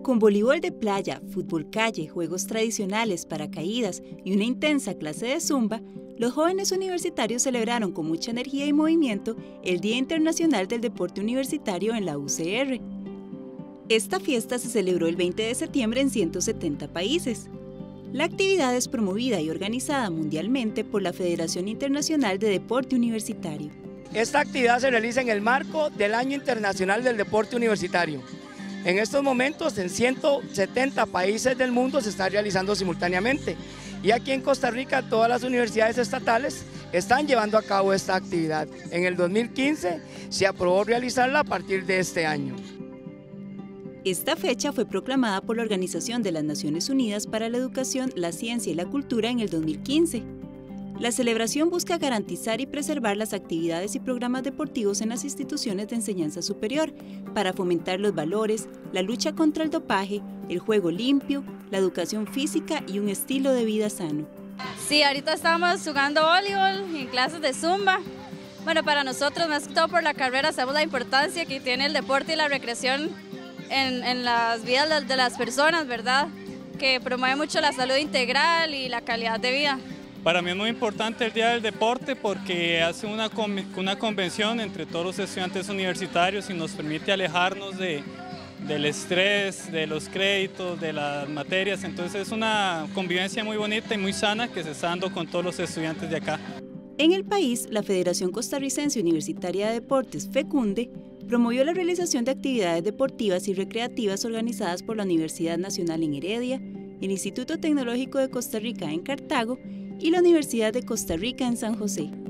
Con voleibol de playa, fútbol calle, juegos tradicionales, paracaídas y una intensa clase de zumba, los jóvenes universitarios celebraron con mucha energía y movimiento el Día Internacional del Deporte Universitario en la UCR. Esta fiesta se celebró el 20 de septiembre en 170 países. La actividad es promovida y organizada mundialmente por la Federación Internacional de Deporte Universitario. Esta actividad se realiza en el marco del Año Internacional del Deporte Universitario. En estos momentos, en 170 países del mundo se está realizando simultáneamente. Y aquí en Costa Rica, todas las universidades estatales están llevando a cabo esta actividad. En el 2015 se aprobó realizarla a partir de este año. Esta fecha fue proclamada por la Organización de las Naciones Unidas para la Educación, la Ciencia y la Cultura en el 2015. La celebración busca garantizar y preservar las actividades y programas deportivos en las instituciones de enseñanza superior para fomentar los valores, la lucha contra el dopaje, el juego limpio, la educación física y un estilo de vida sano. Sí, ahorita estamos jugando voleibol en clases de zumba. Bueno, para nosotros, más que todo por la carrera, sabemos la importancia que tiene el deporte y la recreación en las vidas de las personas, ¿verdad? Que promueve mucho la salud integral y la calidad de vida. Para mí es muy importante el Día del Deporte porque hace una convención entre todos los estudiantes universitarios y nos permite alejarnos del estrés, de los créditos, de las materias. Entonces es una convivencia muy bonita y muy sana que se está dando con todos los estudiantes de acá. En el país, la Federación Costarricense Universitaria de Deportes, FECUNDE, promovió la realización de actividades deportivas y recreativas organizadas por la Universidad Nacional en Heredia, el Instituto Tecnológico de Costa Rica en Cartago y la Universidad de Costa Rica en San José.